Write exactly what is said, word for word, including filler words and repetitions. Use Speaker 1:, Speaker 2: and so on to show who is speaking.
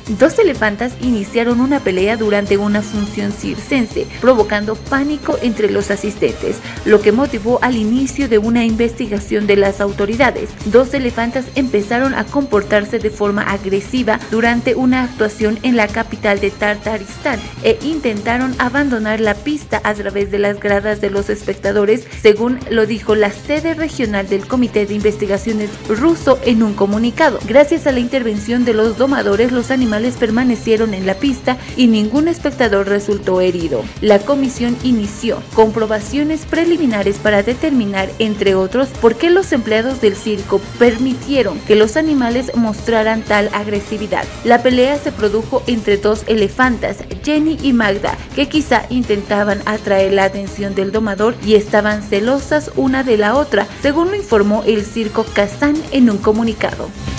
Speaker 1: Dos elefantas iniciaron una pelea durante una función circense, provocando pánico entre los asistentes, lo que motivó al inicio de una investigación de las autoridades. Dos elefantas empezaron a comportarse de forma agresiva durante una actuación en la capital de Tartaristán e intentaron abandonar la pista a través de las gradas de los espectadores, según lo dijo la sede regional del Comité de Investigaciones ruso en un comunicado. Gracias a la intervención de los domadores, los animales permanecieron en la pista y ningún espectador resultó herido. La comisión inició comprobaciones preliminares para determinar, entre otros, por qué los empleados del circo permitieron que los animales mostraran tal agresividad. La pelea se produjo entre dos elefantas, Jenny y Magda, que quizá intentaban atraer la atención del domador y estaban celosas una de la otra, según lo informó el circo Kazán en un comunicado.